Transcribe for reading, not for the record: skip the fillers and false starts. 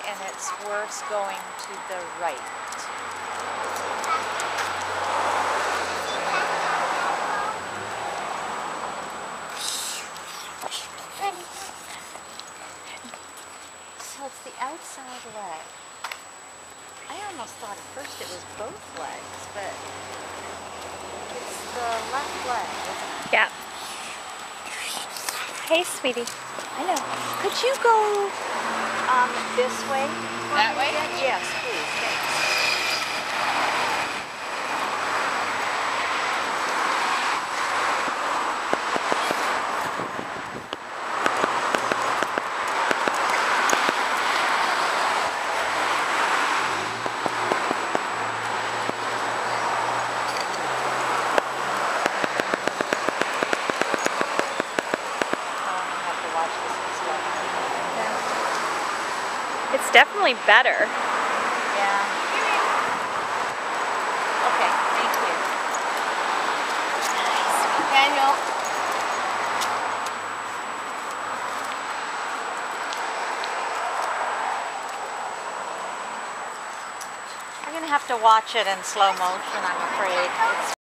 and it's worse going to the right. So it's the outside leg. I almost thought at first it was both legs, but it's the left leg, isn't it? Yeah. Hey, sweetie. I know. Could you go this way? That way? Yes, please. Thanks. It's definitely better. Yeah. Okay, thank you. Daniel. I'm going to have to watch it in slow motion, I'm afraid. It's